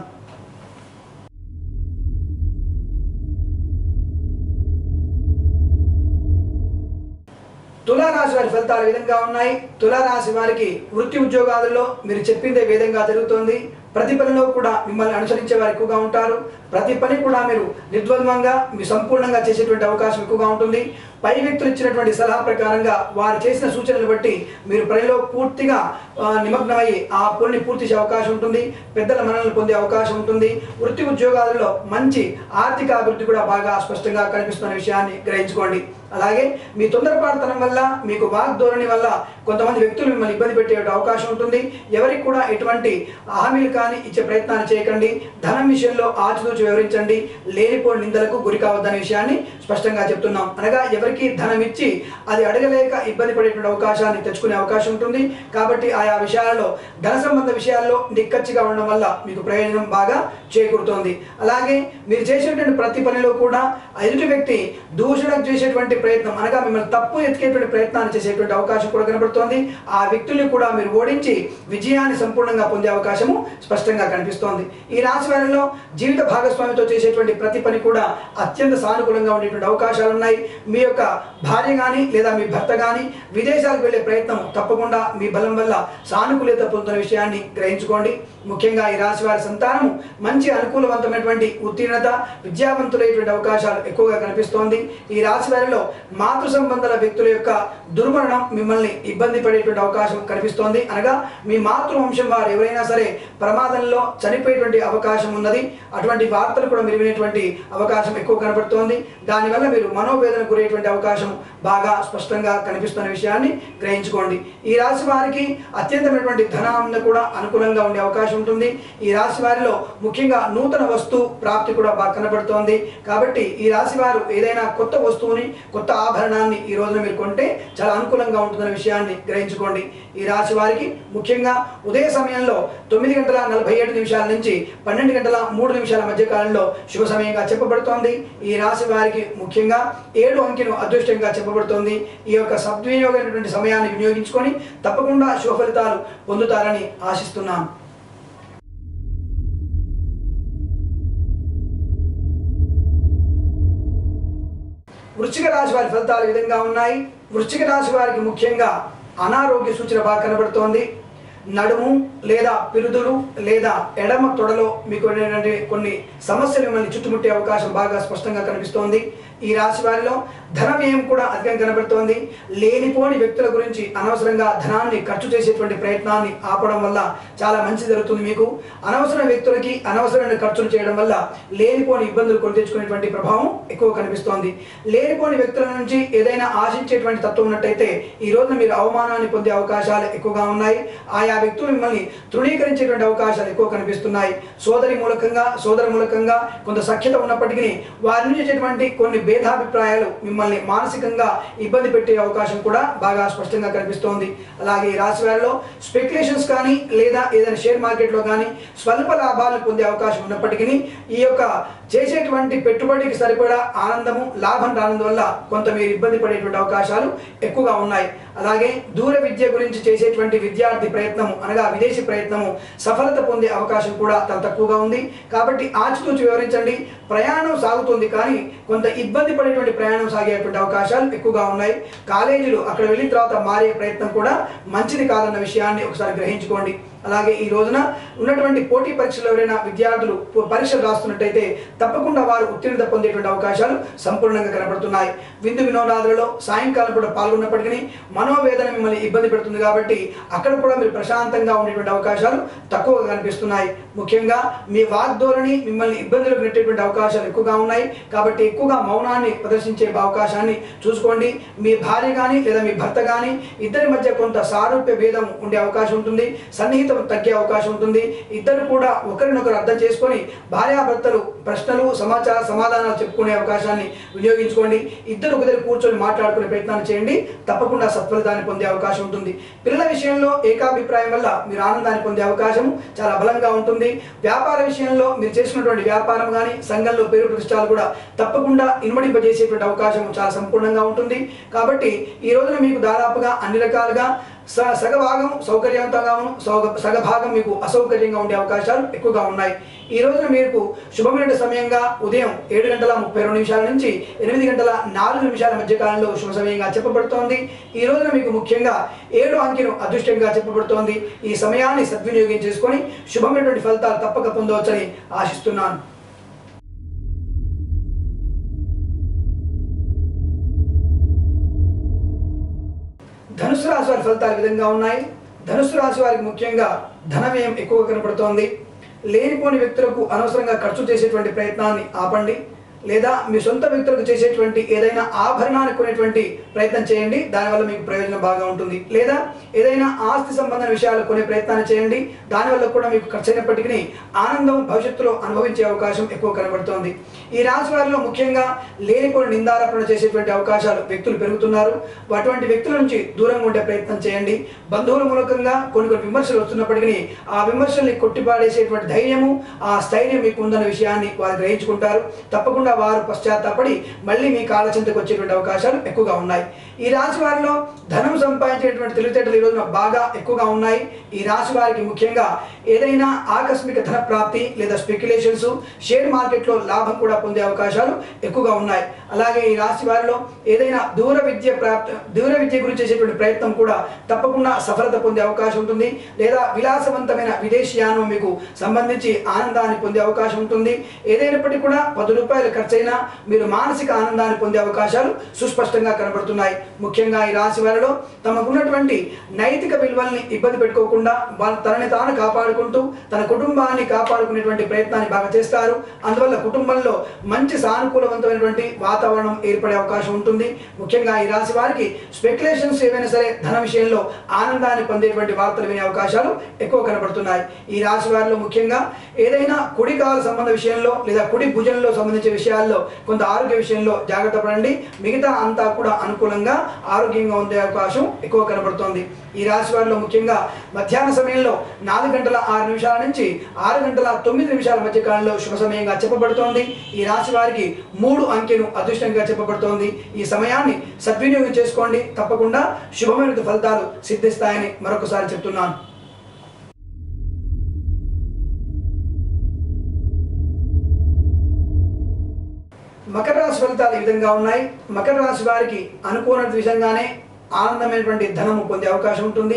తులారాశి వారి ఫలితాలు విధంగా ఉన్నాయి. తులారాశి వారికి వృత్తి ఉద్యోగాలలో మీరు చెప్పిందే విధంగా జరుగుతోంది. ప్రతి పనిలో కూడా మిమ్మల్ని అనుసరించే వారు ఎక్కువగా ఉంటారు. ప్రతి పని కూడా మీరు నిర్ద్వంద్వంగా మీ సంపూర్ణంగా చేసేటువంటి అవకాశం ఎక్కువగా ఉంటుంది. పై వ్యక్తులు ఇచ్చినటువంటి సలహా ప్రకారంగా వారు చేసిన సూచనలు బట్టి మీరు పనిలో పూర్తిగా నిమగ్నమై ఆ పనిని పూర్తి చేసే అవకాశం ఉంటుంది. పెద్దల మన్ననలు పొందే అవకాశం ఉంటుంది. వృత్తి ఉద్యోగాలలో మంచి ఆర్థిక అభివృద్ధి కూడా బాగా స్పష్టంగా కనిపిస్తున్న విషయాన్ని గ్రహించుకోండి. అలాగే మీ తొందరపాటుతనం వల్ల మీకు వాగ్ధోరణి వల్ల కొంతమంది వ్యక్తులు మిమ్మల్ని ఇబ్బంది పెట్టే అవకాశం ఉంటుంది. ఎవరికి కూడా ఎటువంటి హామీలు కానీ ఇచ్చే ప్రయత్నాలు చేయకండి. ధనం విషయంలో ఆచితూచి వివరించండి. లేనిపోని నిందలకు గురి కావద్దనే విషయాన్ని స్పష్టంగా చెప్తున్నాం. అనగా ఎవరికి ధనం ఇచ్చి అది అడగలేక ఇబ్బంది పడేటువంటి అవకాశాన్ని తెచ్చుకునే అవకాశం ఉంటుంది. కాబట్టి ఆయా విషయాలలో ధన సంబంధ విషయాల్లో నిక్కచ్చిగా ఉండడం వల్ల మీకు ప్రయోజనం బాగా చేకూరుతోంది. అలాగే మీరు చేసేటువంటి ప్రతి పనిలో కూడా ఎదుటి వ్యక్తి దూషణ చేసేటువంటి ప్రయత్నం అనగా మిమ్మల్ని తప్పు ఎత్తికేటువంటి ప్రయత్నాన్ని చేసేటువంటి అవకాశం కూడా కనబడుతోంది. ఆ వ్యక్తుల్ని కూడా మీరు ఓడించి విజయాన్ని సంపూర్ణంగా పొందే అవకాశము స్పష్టంగా కనిపిస్తోంది. ఈ రాశి వారిలో జీవిత భాగస్వామితో చేసేటువంటి ప్రతి పని కూడా అత్యంత సానుకూలంగా ఉండేటువంటి అవకాశాలు ఉన్నాయి. మీ యొక్క భార్య కానీ లేదా మీ భర్త కానీ విదేశాలకు వెళ్ళే ప్రయత్నం తప్పకుండా మీ బలం వల్ల సానుకూలత పొందుతున్న విషయాన్ని గ్రహించుకోండి. ముఖ్యంగా ఈ రాశి వారి సంతానము మంచి అనుకూలవంతమైనటువంటి ఉత్తీర్ణత విద్యావంతులైనటువంటి అవకాశాలు ఎక్కువగా కనిపిస్తోంది. ఈ రాశి వారిలో మాతృ సంబంధాల వ్యక్తుల యొక్క దుర్మరణం మిమ్మల్ని ఇబ్బంది పడేటువంటి అవకాశం కనిపిస్తోంది. అనగా మీ మాతృవంశం వారు ఎవరైనా సరే ప్రమాదంలో చనిపోయేటువంటి అవకాశం ఉన్నది. అటువంటి వార్తలు కూడా మీరు వినేటువంటి అవకాశం ఎక్కువ కనబడుతోంది. దానివల్ల మీరు మనోవేదన గురేటువంటి అవకాశం బాగా స్పష్టంగా కనిపిస్తున్న విషయాన్ని గ్రహించుకోండి. ఈ రాశి వారికి అత్యంతమైనటువంటి ధనాన్ని కూడా అనుకూలంగా ఉండే అవకాశం ఉంటుంది. ఈ రాశి వారిలో ముఖ్యంగా నూతన వస్తు ప్రాప్తి కూడా బాగా కనబడుతోంది. కాబట్టి ఈ రాశి వారు ఏదైనా కొత్త వస్తువుని కొత్త ఆభరణాన్ని ఈ రోజున మీరు కొంటే చాలా అనుకూలంగా ఉంటుందనే విషయాన్ని గ్రహించుకోండి. ఈ రాశి వారికి ముఖ్యంగా ఉదయ సమయంలో తొమ్మిది గంటల నలభై ఏడు నిమిషాల నుంచి పన్నెండు గంటల మూడు నిమిషాల మధ్య కాలంలో శుభ సమయంగా చెప్పబడుతోంది. ఈ రాశి వారికి ముఖ్యంగా ఏడు అంకెను అదృష్టంగా చెప్పబడుతోంది. ఈ యొక్క సద్వినియోగమైనటువంటి సమయాన్ని వినియోగించుకొని తప్పకుండా శుభ ఫలితాలు పొందుతారని ఆశిస్తున్నాను. వృశ్చిక రాశి వారి ఫలితాలు విధంగా ఉన్నాయి. వృశ్చిక రాశి వారికి ముఖ్యంగా అనారోగ్య సూచన బాగా కనబడుతోంది. నడుము లేదా పిరుదులు లేదా ఎడమ తొడలో మీకు కొన్ని సమస్యలు మిమ్మల్ని చుట్టుముట్టే అవకాశం బాగా స్పష్టంగా కనిపిస్తోంది. ఈ రాశి వారిలో ధన వ్యయం కూడా అధికంగా కనబడుతోంది. లేనిపోని వ్యక్తుల గురించి అనవసరంగా ధనాన్ని ఖర్చు చేసేటువంటి ప్రయత్నాన్ని ఆపడం వల్ల చాలా మంచి జరుగుతుంది. మీకు అనవసర వ్యక్తులకి అనవసరమైన ఖర్చులు చేయడం వల్ల లేనిపోని ఇబ్బందులు కొని తెచ్చుకునేటువంటి ప్రభావం ఎక్కువ కనిపిస్తోంది. లేనిపోని వ్యక్తుల నుంచి ఏదైనా ఆశించేటువంటి తత్వం ఉన్నట్టయితే ఈ రోజున మీరు అవమానాన్ని పొందే అవకాశాలు ఎక్కువగా ఉన్నాయి. ఆయా వ్యక్తులు మిమ్మల్ని తృణీకరించేటువంటి అవకాశాలు ఎక్కువ కనిపిస్తున్నాయి. సోదరి మూలకంగా సోదర మూలకంగా కొంత సఖ్యత ఉన్నప్పటికీ వారి నుంచి వచ్చేటువంటి కొన్ని భేదాభిప్రాయాలు మిమ్మల్ని మానసికంగా ఇబ్బంది పెట్టే అవకాశం కూడా బాగా స్పష్టంగా కనిపిస్తోంది. అలాగే ఈ రాశి వారిలో స్పెక్యులేషన్స్ కానీ లేదా ఏదైనా షేర్ మార్కెట్లో కానీ స్వల్ప లాభాలను పొందే అవకాశం ఉన్నప్పటికీ ఈ యొక్క చేసేటువంటి పెట్టుబడికి సరిపడా ఆనందము లాభం రానందువల్ల కొంత మీరు ఇబ్బంది పడేటువంటి అవకాశాలు ఎక్కువగా ఉన్నాయి. అలాగే దూర విద్య గురించి చేసేటువంటి విద్యార్థి ప్రయత్నము అనగా విదేశీ ప్రయత్నము సఫలత పొందే అవకాశం కూడా చాలా తక్కువగా ఉంది. కాబట్టి ఆచితూచి వివరించండి. ప్రయాణం సాగుతుంది కానీ కొంత ఇబ్బంది పడేటువంటి ప్రయాణం సాగేటువంటి అవకాశాలు ఎక్కువగా ఉన్నాయి. కాలేజీలు అక్కడ వెళ్ళిన తర్వాత మారే ప్రయత్నం కూడా మంచిది కాదన్న విషయాన్ని ఒకసారి గ్రహించుకోండి. అలాగే ఈ రోజున ఉన్నటువంటి పోటీ పరీక్షలు ఎవరైనా విద్యార్థులు పరీక్షలు రాస్తున్నట్టయితే తప్పకుండా వారు ఉత్తీర్ణత పొందేటువంటి అవకాశాలు సంపూర్ణంగా కనబడుతున్నాయి. విందు వినోదాలలో సాయంకాలం కూడా పాల్గొన్నప్పటికీ మనోవేదన మిమ్మల్ని ఇబ్బంది పెడుతుంది కాబట్టి అక్కడ కూడా మీరు ప్రశాంతంగా ఉండేటువంటి అవకాశాలు తక్కువగా కనిపిస్తున్నాయి. ముఖ్యంగా మీ వాగ్ధోరణి మిమ్మల్ని ఇబ్బందులకు పెట్టేటువంటి అవకాశాలు ఎక్కువగా ఉన్నాయి. కాబట్టి ఎక్కువగా మౌనాన్ని ప్రదర్శించే అవకాశాన్ని చూసుకోండి. మీ భార్య కానీ లేదా మీ భర్త కానీ ఇద్దరి మధ్య కొంత సారూప్య భేదం ఉండే అవకాశం ఉంటుంది. సన్నిహిత తగ్గే అవకాశం ఉంటుంది. ఇద్దరు కూడా ఒకరినొకరు అర్థం చేసుకొని భార్యాభర్తలు ప్రశ్నలు సమాచార సమాధానాలు చెప్పుకునే అవకాశాన్ని వినియోగించుకోండి. ఇద్దరు ఒకరి కూర్చొని మాట్లాడుకునే ప్రయత్నాన్ని చేయండి. తప్పకుండా సత్ఫలితాన్ని పొందే అవకాశం ఉంటుంది. పిల్లల విషయంలో ఏకాభిప్రాయం వల్ల మీరు ఆనందాన్ని పొందే అవకాశం చాలా బలంగా ఉంటుంది. వ్యాపార విషయంలో మీరు చేసినటువంటి వ్యాపారం కానీ సంఘంలో పేరు ప్రతిష్టాలు కూడా తప్పకుండా ఇనుమడింపజేసేటువంటి అవకాశం చాలా సంపూర్ణంగా ఉంటుంది. కాబట్టి ఈ రోజున మీకు దాదాపుగా అన్ని రకాలుగా స సగభాగం సౌకర్యవంతంగాను సౌగ సగభాగం మీకు అసౌకర్యంగా ఉండే అవకాశాలు ఎక్కువగా ఉన్నాయి. ఈ రోజున మీకు శుభమైన సమయంగా ఉదయం ఏడు గంటల ముప్పై రెండు నిమిషాల నుంచి ఎనిమిది గంటల నాలుగు నిమిషాల మధ్య కాలంలో శుభ సమయంగా చెప్పబడుతోంది. ఈ రోజున మీకు ముఖ్యంగా ఏడు అంకెను అదృష్టంగా చెప్పబడుతోంది. ఈ సమయాన్ని సద్వినియోగం చేసుకొని శుభమైనటువంటి ఫలితాలు తప్పక పొందవచ్చని ఆశిస్తున్నాను. ధనుసు రాశి వారి ఫలితాలు విధంగా ఉన్నాయి. ధనుసు రాశి వారికి ముఖ్యంగా ధన వ్యయం ఎక్కువగా కనపడుతోంది. లేనిపోని వ్యక్తులకు అనవసరంగా ఖర్చు చేసేటువంటి ప్రయత్నాన్ని ఆపండి. లేదా మీ సొంత వ్యక్తులకు చేసేటువంటి ఏదైనా ఆభరణాన్ని కొనేటువంటి ప్రయత్నం చేయండి. దానివల్ల మీకు ప్రయోజనం బాగా ఉంటుంది. లేదా ఏదైనా ఆస్తి సంబంధ విషయాలు కొనే ప్రయత్నాన్ని చేయండి. దానివల్ల కూడా మీకు ఖర్చు అయినప్పటికీ ఆనందం భవిష్యత్తులో అనుభవించే అవకాశం ఎక్కువ కనబడుతోంది. ఈ రాశి వారిలో ముఖ్యంగా లేనిపోని నిందారోపణ చేసేటువంటి అవకాశాలు వ్యక్తులు పెరుగుతున్నారు. అటువంటి వ్యక్తుల నుంచి దూరంగా ఉండే ప్రయత్నం చేయండి. బంధువుల మూలకంగా కొన్ని కొన్ని విమర్శలు వస్తున్నప్పటికీ ఆ విమర్శల్ని కొట్టిపాడేసేటువంటి ధైర్యము ఆ స్థైర్యం మీకు ఉందన్న విషయాన్ని వారు గ్రహించుకుంటారు. తప్పకుండా వారు పశ్చాత్తాపడి మళ్ళీ మీ కాళ్ళ చెంతకు వచ్చేటువంటి అవకాశాలు ఎక్కువగా ఉన్నాయి. ఈ రాశి వారిలో ధనం సంపాదించేటువంటి తెలివితేటలు ఈ రోజున బాగా ఎక్కువగా ఉన్నాయి. ఈ రాశి వారికి ముఖ్యంగా ఏదైనా ఆకస్మిక ధన ప్రాప్తి లేదా స్పెక్యులేషన్స్ షేర్ మార్కెట్లో లాభం కూడా పొందే అవకాశాలు ఎక్కువగా ఉన్నాయి. అలాగే ఈ రాశి వారిలో ఏదైనా దూర విద్య ప్రాప్తి దూర విద్య గురించి చేసేటువంటి ప్రయత్నం కూడా తప్పకుండా సఫలత పొందే అవకాశం ఉంటుంది. లేదా విలాసవంతమైన విదేశీయానం మీకు సంబంధించి ఆనందాన్ని పొందే అవకాశం ఉంటుంది. ఏదైనప్పటికీ కూడా పది రూపాయలు ఖర్చైనా మీరు మానసిక ఆనందాన్ని పొందే అవకాశాలు సుస్పష్టంగా కనబడుతున్నాయి. ముఖ్యంగా ఈ రాశి వారిలో తమకున్నటువంటి నైతిక విలువల్ని ఇబ్బంది పెట్టుకోకుండా వాళ్ళ తనని తాను కాపాడుకుంటూ తన కుటుంబాన్ని కాపాడుకునేటువంటి ప్రయత్నాన్ని బాగా చేస్తారు. అందువల్ల కుటుంబంలో మంచి సానుకూలవంతమైనటువంటి వాతావరణం ఏర్పడే అవకాశం ఉంటుంది. ముఖ్యంగా ఈ రాశి వారికి స్పెక్యులేషన్స్ ఏవైనా సరే ధన విషయంలో ఆనందాన్ని పొందేటువంటి వార్తలు వినే అవకాశాలు ఎక్కువ కనబడుతున్నాయి. ఈ రాశి వారిలో ముఖ్యంగా ఏదైనా కుడి కాల సంబంధ విషయంలో లేదా కుడి భుజంలో సంబంధించిన విషయాల్లో కొంత ఆరోగ్య విషయంలో జాగ్రత్త పడండి. మిగతా అంతా కూడా అనుకూలంగా ఆరోగ్యంగా ఉండే అవకాశం ఎక్కువ కనబడుతోంది. ఈ రాశి వారిలో ముఖ్యంగా మధ్యాహ్న సమయంలో నాలుగు గంటల ఆరు నిమిషాల నుంచి ఆరు గంటల తొమ్మిది నిమిషాల మధ్య కాలంలో శుభ సమయంగా చెప్పబడుతోంది. ఈ రాశి వారికి మూడు అంకెను అదృష్టంగా చెప్పబడుతోంది. ఈ సమయాన్ని సద్వినియోగం చేసుకోండి. తప్పకుండా శుభమైన ఫలితాలు సిద్ధిస్తాయని మరొకసారి చెప్తున్నాను. మకర రాశి ఫలితాలు ఈ విధంగా ఉన్నాయి. మకర రాశి వారికి అనుకోని విధంగానే ఆనందమైనటువంటి ధనము పొందే అవకాశం ఉంటుంది.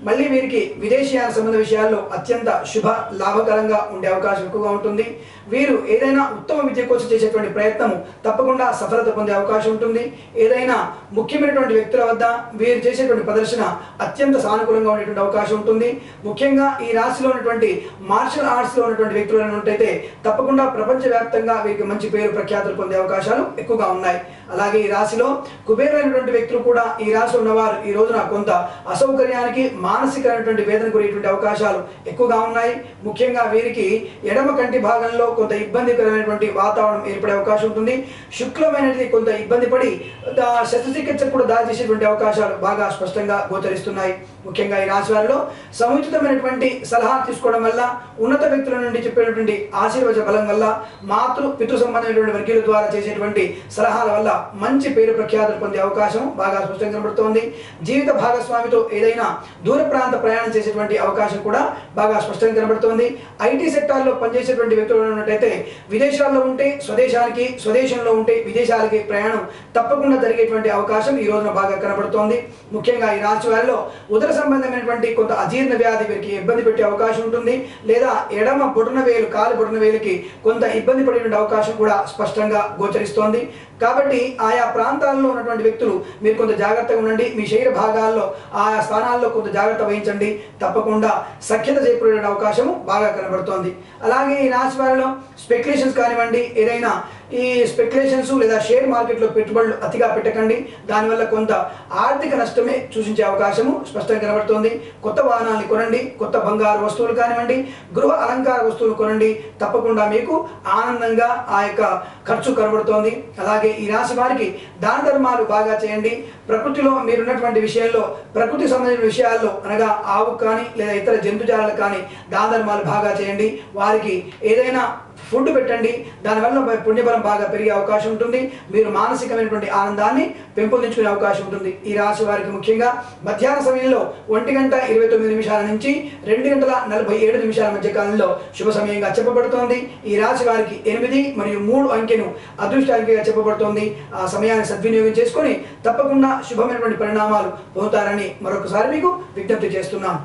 మళ్ళీ వీరికి విదేశీయాన సంబంధ విషయాల్లో అత్యంత శుభ లాభకరంగా ఉండే అవకాశం ఎక్కువగా ఉంటుంది. వీరు ఏదైనా ఉత్తమ విద్య కోసం చేసేటువంటి ప్రయత్నము తప్పకుండా సఫలత పొందే అవకాశం ఉంటుంది. ఏదైనా ముఖ్యమైనటువంటి వ్యక్తుల వద్ద వీరు చేసేటువంటి ప్రదర్శన అత్యంత సానుకూలంగా ఉండేటువంటి అవకాశం ఉంటుంది. ముఖ్యంగా ఈ రాశిలో ఉన్నటువంటి మార్షల్ ఆర్ట్స్ లో ఉన్నటువంటి వ్యక్తులు ఉన్నట్టయితే తప్పకుండా ప్రపంచవ్యాప్తంగా వీరికి మంచి పేరు ప్రఖ్యాతులు పొందే అవకాశాలు ఎక్కువగా ఉన్నాయి. అలాగే ఈ రాశిలో కుబేరులైనటువంటి వ్యక్తులు కూడా ఈ రాశిలో ఉన్నవారు ఈ రోజున కొంత అసౌకర్యానికి మానసికమైనటువంటి వేదన గురేటువంటి అవకాశాలు ఎక్కువగా ఉన్నాయి. ముఖ్యంగా వీరికి ఎడమ కంటి భాగంలో కొంత ఇబ్బందికరమైనటువంటి వాతావరణం ఏర్పడే అవకాశం ఉంటుంది. శుక్లమైనది కొంత ఇబ్బంది పడి శస్త్రచికిత్స కూడా దారి చేసేటువంటి అవకాశాలు బాగా స్పష్టంగా గోచరిస్తున్నాయి. ముఖ్యంగా ఈ రాశి వారిలో సముచితమైనటువంటి సలహా తీసుకోవడం వల్ల, ఉన్నత వ్యక్తుల నుండి చెప్పేటువంటి ఆశీర్వచ బలం వల్ల, మాతృ పితృ సంబంధమైనటువంటి వర్గీయుల ద్వారా చేసేటువంటి సలహాల వల్ల మంచి పేరు ప్రఖ్యాతులు పొందే అవకాశం బాగా స్పష్టంగా కనబడుతోంది. జీవిత భాగస్వామితో ఏదైనా దూర ప్రాంత ప్రయాణం చేసేటువంటి అవకాశం కూడా బాగా స్పష్టంగా కనబడుతోంది. ఐటీ సెక్టార్లో పనిచేసేటువంటి వ్యక్తులు ఉన్నట్టయితే విదేశాల్లో ఉంటే స్వదేశానికి, స్వదేశంలో ఉంటే విదేశాలకి ప్రయాణం తప్పకుండా జరిగేటువంటి అవకాశం ఈ రోజున బాగా కనబడుతోంది. ముఖ్యంగా ఈ రాశి వారిలో ఉదర సంబంధమైనటువంటి కొంత అజీర్ణ వ్యాధి వీరికి ఇబ్బంది పెట్టే అవకాశం ఉంటుంది. లేదా ఎడమ బొటన వేలు, కాలు బొటన వేలుకి కొంత ఇబ్బంది పడేటువంటి అవకాశం కూడా స్పష్టంగా గోచరిస్తోంది. కాబట్టి ఆయా ప్రాంతాల్లో ఉన్నటువంటి వ్యక్తులు మీరు కొంత జాగ్రత్తగా ఉండండి. మీ శరీర భాగాల్లో ఆయా స్థానాల్లో కొంత జాగ్రత్త వహించండి. తప్పకుండా సఖ్యత చేకూరే అవకాశము బాగా కనబడుతోంది. అలాగే ఈ రాశి వారిలో స్పెక్యులేషన్స్ కానివ్వండి, ఏదైనా ఈ స్పెక్యులేషన్స్ లేదా షేర్ మార్కెట్లో పెట్టుబడులు అతిగా పెట్టకండి. దానివల్ల కొంత ఆర్థిక నష్టమే సూచించే అవకాశము స్పష్టంగా కనబడుతోంది. కొత్త వాహనాన్ని కొనండి, కొత్త బంగారు వస్తువులు కానివ్వండి, గృహ అలంకార వస్తువులు కొనండి. తప్పకుండా మీకు ఆనందంగా ఆ యొక్క ఖర్చు కనబడుతోంది. అలాగే ఈ రాశి వారికి దాన ధర్మాలు బాగా చేయండి. ప్రకృతిలో మీరున్నటువంటి విషయంలో, ప్రకృతి సంబంధించిన విషయాల్లో అనగా ఆవు కానీ లేదా ఇతర జంతుజాలకు కానీ దాన ధర్మాలు బాగా చేయండి. వారికి ఏదైనా ఫుడ్ పెట్టండి. దానివల్ల పుణ్యబలం బాగా పెరిగే అవకాశం ఉంటుంది. మీరు మానసికమైనటువంటి ఆనందాన్ని పెంపొందించుకునే అవకాశం ఉంటుంది. ఈ రాశి వారికి ముఖ్యంగా మధ్యాహ్న సమయంలో ఒంటి గంట ఇరవై తొమ్మిది నిమిషాల నుంచి రెండు గంటల నలభై ఏడు నిమిషాల మధ్య కాలంలో శుభ సమయంగా చెప్పబడుతోంది. ఈ రాశి వారికి ఎనిమిది మరియు మూడు అంకెను అదృష్ట అంకెగా చెప్పబడుతోంది. ఆ సమయాన్ని సద్వినియోగం చేసుకొని తప్పకుండా శుభమైనటువంటి పరిణామాలు పొందుతారని మరొకసారి మీకు విజ్ఞప్తి చేస్తున్నాం.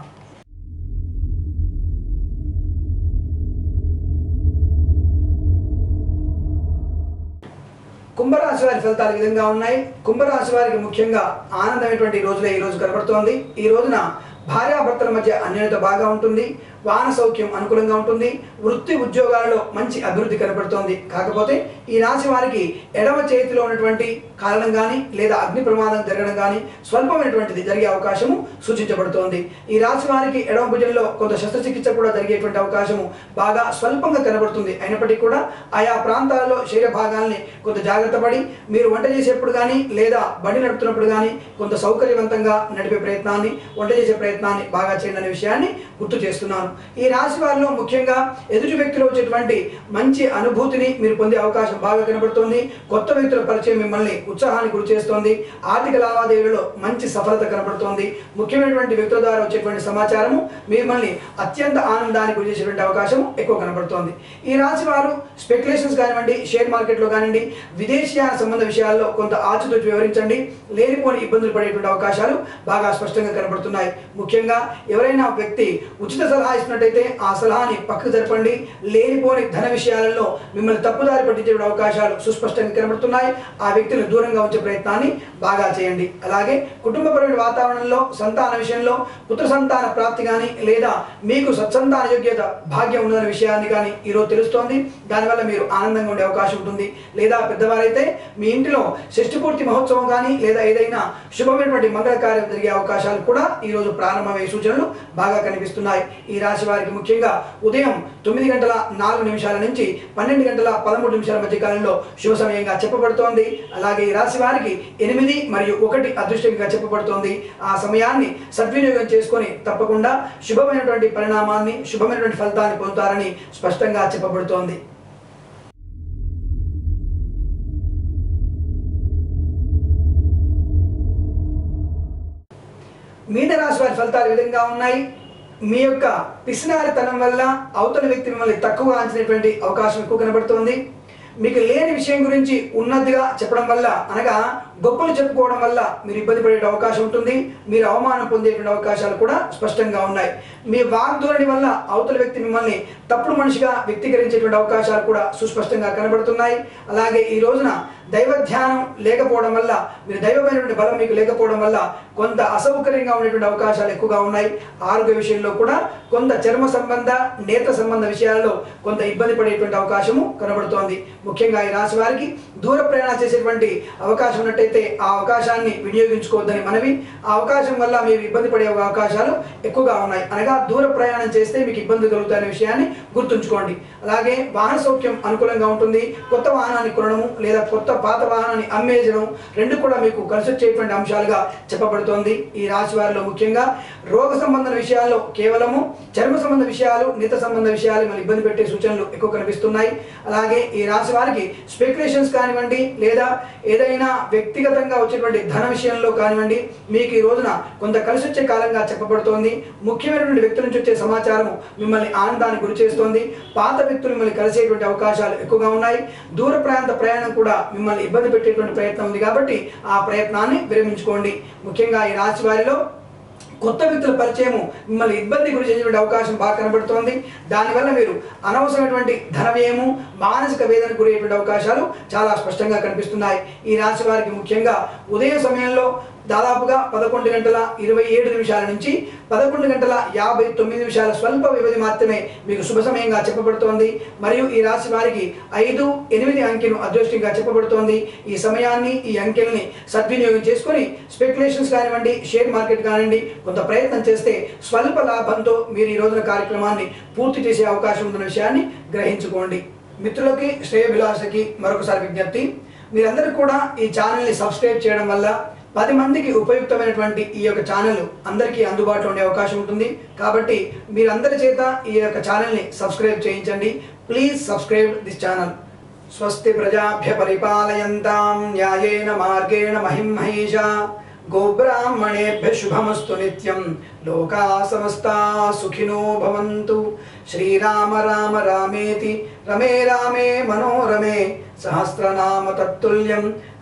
కుంభరాశి వారి ఫలితాలు ఈ విధంగా ఉన్నాయి. కుంభరాశి వారికి ముఖ్యంగా ఆనందమైనటువంటి రోజులే ఈ రోజు కనబడుతోంది. ఈ రోజున భార్యాభర్తల మధ్య అన్యోన్యత బాగా ఉంటుంది. వాహన సౌఖ్యం అనుకూలంగా ఉంటుంది. వృత్తి ఉద్యోగాలలో మంచి అభివృద్ధి కనబడుతోంది. కాకపోతే ఈ రాశి వారికి ఎడమ చేతిలో ఉన్నటువంటి కారణం కానీ లేదా అగ్ని ప్రమాదం జరగడం కానీ స్వల్పమైనటువంటిది జరిగే అవకాశము సూచించబడుతోంది. ఈ రాశి వారికి ఎడమ భుజంలో కొంత శస్త్రచికిత్స కూడా జరిగేటువంటి అవకాశము బాగా స్వల్పంగా కనబడుతుంది. అయినప్పటికీ కూడా ఆయా ప్రాంతాల్లో శరీర భాగాల్ని కొంత జాగ్రత్త పడి మీరు వంట చేసేప్పుడు కానీ లేదా బండి నడుపుతున్నప్పుడు కానీ కొంత సౌకర్యవంతంగా నడిపే ప్రయత్నాన్ని, వంట చేసే ప్రయత్నాన్ని బాగా చేయండి అనే విషయాన్ని గుర్తు చేస్తున్నాను. ఈ రాశి వారిలో ముఖ్యంగా ఎదుటి వ్యక్తులు వచ్చేటువంటి మంచి అనుభూతిని మీరు పొందే అవకాశం బాగా కనబడుతోంది. కొత్త వ్యక్తుల పరిచయం మిమ్మల్ని ఉత్సాహానికి గురి చేస్తోంది. ఆర్థిక లావాదేవీలలో మంచి సఫలత కనబడుతోంది. ముఖ్యమైనటువంటి వ్యక్తుల ద్వారా వచ్చేటువంటి సమాచారము మిమ్మల్ని అత్యంత ఆనందానికి గురి చేసేటువంటి అవకాశం ఎక్కువ కనబడుతోంది. ఈ రాశి వారు స్పెక్యులేషన్స్ కానివ్వండి, షేర్ మార్కెట్లో కానివ్వండి, విదేశీయాన సంబంధ విషయాల్లో కొంత ఆచితూచి వివరించండి. లేనిపోని ఇబ్బందులు పడేటువంటి అవకాశాలు బాగా స్పష్టంగా కనబడుతున్నాయి. ముఖ్యంగా ఎవరైనా వ్యక్తి ఉచిత సలహా ఇస్తున్నట్టయితే ఆ సలహాని పక్కకు జరపండి. లేనిపోని ధన విషయాలలో మిమ్మల్ని తప్పుదారి పట్టించే అవకాశాలు సుస్పష్టంగా కనబడుతున్నాయి. ఆ వ్యక్తిని దూరంగా ఉంచే ప్రయత్నాన్ని బాగా చేయండి. అలాగే కుటుంబపరమైన వాతావరణంలో సంతాన విషయంలో పుత్ర సంతాన ప్రాప్తి కానీ లేదా మీకు సత్సంతాన యోగ్యత భాగ్యం ఉందనే విషయాన్ని కానీ ఈరోజు తెలుస్తోంది. దానివల్ల మీరు ఆనందంగా ఉండే అవకాశం ఉంటుంది. లేదా పెద్దవారైతే మీ ఇంటిలో షష్ఠి పూర్తి మహోత్సవం కానీ లేదా ఏదైనా శుభమైనటువంటి మంగళ కార్యం జరిగే అవకాశాలు కూడా ఈరోజు ప్రారంభమయ్యే సూచనలు బాగా కనిపిస్తున్నాయి. ఈ రాశి వారికి ముఖ్యంగా ఉదయం తొమ్మిది గంటల నాలుగు నిమిషాల నుంచి పన్నెండు గంటల పదమూడు నిమిషాల మధ్య కాలంలో శుభ సమయంగా చెప్పబడుతోంది. అలాగే ఈ రాశి వారికి ఎనిమిది మరియు ఒకటి అదృష్టంగా చెప్పబడుతోంది. ఆ సమయాన్ని సద్వినియోగం చేసుకొని తప్పకుండా శుభమైనటువంటి పరిణామాన్ని, శుభమైనటువంటి ఫలితాన్ని పొందుతారని స్పష్టంగా చెప్పబడుతోంది. మీన రాశి వారి ఫలితాలు ఈ విధంగా ఉన్నాయి. మీ యొక్క పిసినారితనం వల్ల అవతల వ్యక్తి మిమ్మల్ని తక్కువ అంచనేటువంటి అవకాశం ఎక్కువ కనబడుతోంది. మీకు లేని విషయం గురించి ఉన్నదిగా చెప్పడం వల్ల అనగా గొప్పలు చెప్పుకోవడం వల్ల మీరు ఇబ్బంది పడే అవకాశం ఉంటుంది, మీరు అవమానం పొందేటువంటి అవకాశాలు కూడా స్పష్టంగా ఉన్నాయి. మీ వాగ్ధోరణి వల్ల అవతల వ్యక్తి మిమ్మల్ని తప్పుడు మనిషిగా వ్యక్తీకరించేటువంటి అవకాశాలు కూడా సుస్పష్టంగా కనబడుతున్నాయి. అలాగే ఈ రోజున దైవ ధ్యానం లేకపోవడం వల్ల, మీరు దైవమైనటువంటి బలం మీకు లేకపోవడం వల్ల కొంత అసౌకర్యంగా ఉండేటువంటి అవకాశాలు ఎక్కువగా ఉన్నాయి. ఆరోగ్య విషయంలో కూడా కొంత చర్మ సంబంధ నేత్ర సంబంధ విషయాల్లో కొంత ఇబ్బంది పడేటువంటి అవకాశము కనబడుతోంది. ముఖ్యంగా ఈ రాశి వారికి దూర ప్రయాణం చేసేటువంటి అవకాశం ఉన్నట్టయితే ఆ అవకాశాన్ని వినియోగించుకోవద్దని మనవి. ఆ అవకాశం వల్ల మీరు ఇబ్బంది పడే అవకాశాలు ఎక్కువగా ఉన్నాయి. అనగా దూర ప్రయాణం చేస్తే మీకు ఇబ్బంది కలుగుతాయనే విషయాన్ని గుర్తుంచుకోండి. అలాగే వాహన సౌఖ్యం అనుకూలంగా ఉంటుంది. కొత్త వాహనాన్ని కొనడము లేదా కొత్త పాత వాహనాన్ని అమ్మేయడం రెండు కూడా మీకు కలిసి వచ్చేటువంటి అంశాలుగా చెప్పబడుతోంది. ఈ రాశి వారిలో ముఖ్యంగా రోగ సంబంధ విషయాల్లో కేవలము చర్మ సంబంధ విషయాలు, నేత్ర సంబంధ విషయాలు మన ఇబ్బంది పెట్టే సూచనలు ఎక్కువ కనిపిస్తున్నాయి. అలాగే ఈ రాశి వారికి స్పెక్యులేషన్స్ కానివ్వండి లేదా ఏదైనా వ్యక్తిగతంగా వచ్చేటువంటి ధన విషయంలో కానివ్వండి మీకు ఈ రోజున కొంత కలిసి వచ్చే కాలంగా చెప్పబడుతోంది. ముఖ్యమైనటువంటి వ్యక్తుల నుంచి వచ్చే సమాచారం మిమ్మల్ని ఆనందానికి గురి చేస్తోంది. పాత వ్యక్తులు మిమ్మల్ని కలిసేటువంటి అవకాశాలు ఎక్కువగా ఉన్నాయి. దూర ప్రాంత ప్రయాణం కూడా మిమ్మల్ని ఇబ్బంది పెట్టేటువంటి ప్రయత్నం ఉంది కాబట్టి ఆ ప్రయత్నాన్ని విరమించుకోండి. ముఖ్యంగా ఈ రాశి వారిలో కొత్త వ్యక్తుల పరిచయము మిమ్మల్ని ఇబ్బంది గురి చేసేటువంటి అవకాశం బాగా కనబడుతోంది. దానివల్ల మీరు అనవసరమైనటువంటి ధన వ్యయము, మానసిక వేదనకు గురయ్యేటువంటి అవకాశాలు చాలా స్పష్టంగా కనిపిస్తున్నాయి. ఈ రాశి వారికి ముఖ్యంగా ఉదయం సమయంలో దాదాపుగా పదకొండు గంటల ఇరవై ఏడు నిమిషాల నుంచి పదకొండు గంటల యాభై తొమ్మిది నిమిషాల స్వల్ప వ్యవధి మాత్రమే మీకు శుభ సమయంగా చెప్పబడుతోంది. మరియు ఈ రాశి వారికి ఐదు ఎనిమిది అంకెను అదృష్టంగా చెప్పబడుతోంది. ఈ సమయాన్ని, ఈ అంకెల్ని సద్వినియోగం చేసుకొని స్పెక్యులేషన్స్ కానివ్వండి, షేర్ మార్కెట్ కానివ్వండి కొంత ప్రయత్నం చేస్తే స్వల్ప లాభంతో మీరు ఈ రోజున కార్యక్రమాన్ని పూర్తి చేసే అవకాశం ఉందన్న విషయాన్ని గ్రహించుకోండి. మిత్రులకి, శ్రేయభిలాషకి మరొకసారి విజ్ఞప్తి, మీరందరూ కూడా ఈ ఛానల్ని సబ్స్క్రైబ్ చేయడం వల్ల పది మందికి ఉపయుక్తమైనటువంటి ఈ యొక్క ఛానల్ అందరికీ అందుబాటులో ఉండే అవకాశం ఉంటుంది. కాబట్టి మీరందరి చేత ఈ యొక్క ఛానల్ని సబ్స్క్రైబ్ చేయించండి. Please subscribe this channel. స్వస్తి ప్రజాభ్య పరిపాలయంతాం న్యాయేన మార్గేణ మహిం మహేషా గోబ్రాహ్మణేభ్య శుభమస్తు నిత్యం. లోకా సమస్తా సుఖినో భవంతు. శ్రీరామ రామ రామేతి రమే రామే మనోరమే సహస్రనామ తత్తుల్యం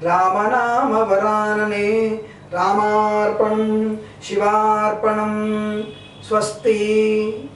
రామనామ వరాననే. రామార్పణం శివార్పణం. స్వస్తి.